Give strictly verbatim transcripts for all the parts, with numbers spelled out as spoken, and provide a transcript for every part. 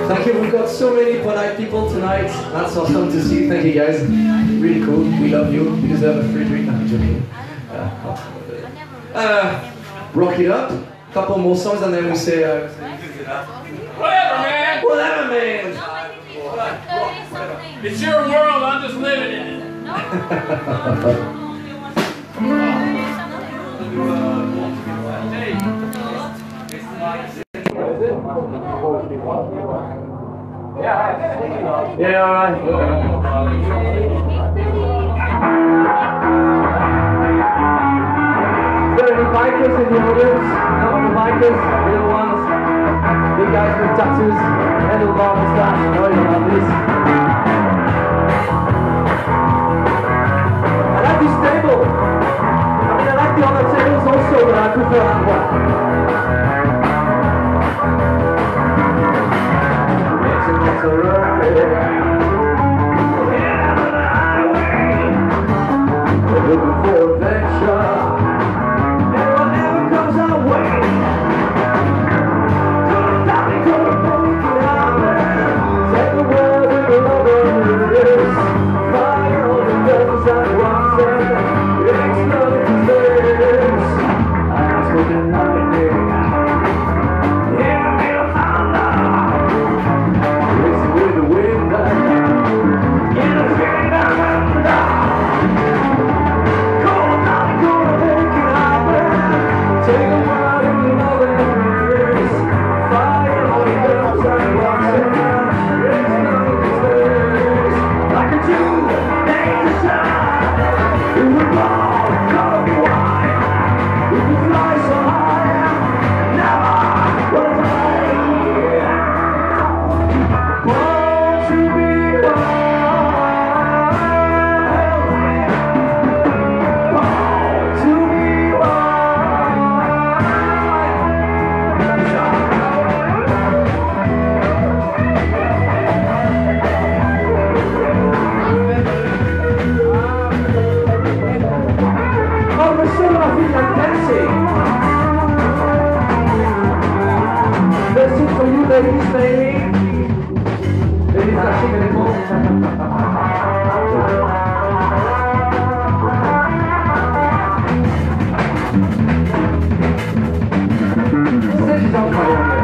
Thank you. We've got so many polite people tonight. That's awesome to see. Thank you guys. Really cool. We love you. You deserve a free drink. I'm joking. Uh, uh, rock it up. A couple more songs and then we say. Uh, Whatever, man. Whatever, man. It's your world. I'm just living in it. Yeah, all right. Is there any bikers in the audience? No, the bikers, little ones, big guys with tattoos, handlebar moustache. No, you don't have this. I like this table. I mean, I like the other tables also, but I prefer that one. It's a road we're looking for adventure, and whatever comes our way. Gonna stop it, gonna make it happen. Take the world with the love it is. Fire all the guns and rocks and explode into space. I'm smoking lightning. Yeah, feel thunder. Racing with the wind and in the street and down. Take a while in the loving fire all the guns and rocks and explode into space. Like a Jew, make the shine. We were born, gotta be wide. We can fly so high, never run away. Born to be wild. Born to be wild. This is for you ladies, maybe. Ladies are singing it more. This is on fire.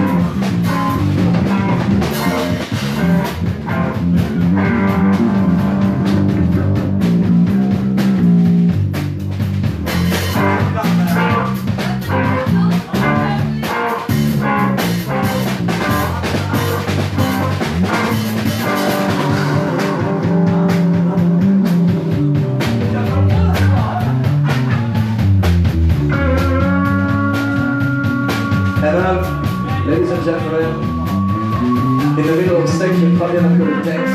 Hello, ladies and gentlemen, in the middle of the station, Fabian, I've got a text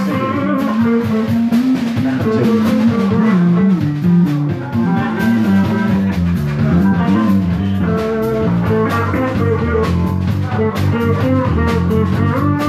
for you.